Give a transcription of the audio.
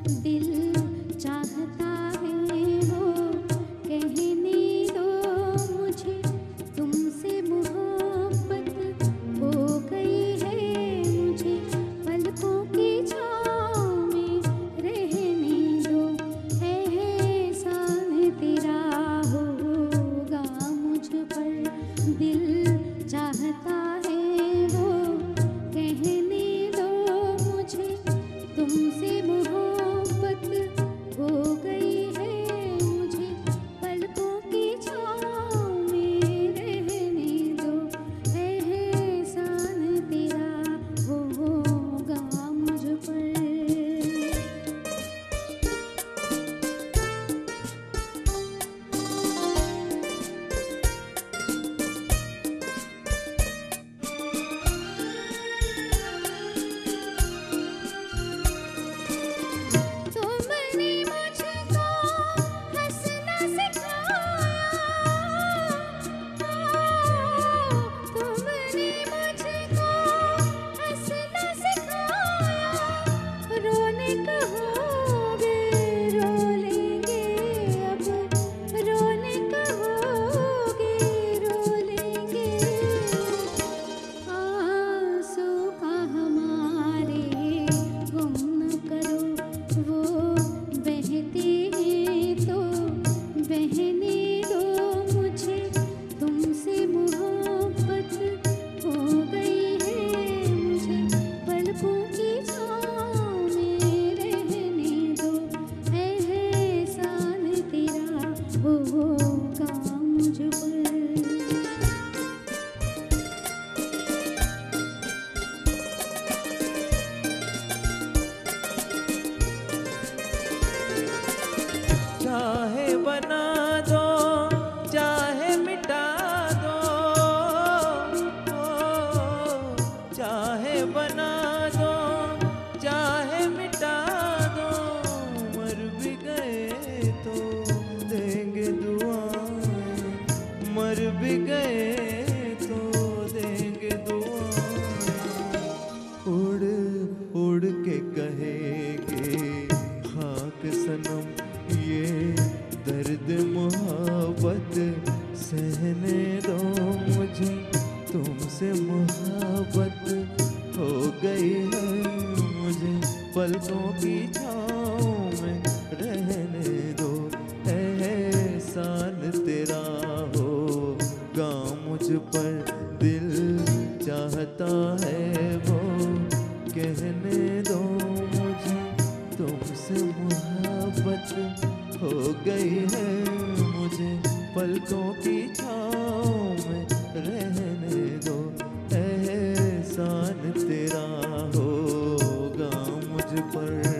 दिल चाहता है वो कहने दो मुझे तुमसे मोहब्बत हो गई है मुझे पलकों की छाँव में रहने दो एहसान तेरा होगा मुझ पर दिल चाहता है वो कहने दो मुझे तुमसे मोहब्बत हो गई है मुझे पलकों की छाँव में रहने दो एहसान तेरा होगा मुझ पर तुमने मुझको हंसना सिखाया तुमने मुझको हंसना सिखाया रोने कहोगे रो लेंगे अब रोने कहोगे रो लेंगे आंसू का हमारे गुम न करो वो बहते हैं तो बहने दो मुझे तुमसे मोहब्बत हो गई है मुझे पलकों की छाँव में रहने दो एहसान तेरा होगा मुझ पर चाहे बना दो चाहे मिटा दो चाहे बना दो चाहे मिटा दो मर भी गए तो देंगे दुआएं मर भी गए तो देंगे दुआएं उड़ उड़ के कहेंगे खाक सनम ये दर्द मोहब्बत सहने दो मुझे तुमसे मोहब्बत हो गई है मुझे पलकों की छाँव में रहने दो एहसान तेरा होगा मुझ पर दिल चाहता है वो कहने दो मुझे तुमसे मोहब्बत हो गई है मुझे पलकों की छाँव में रहने दो एहसान तेरा होगा मुझ पर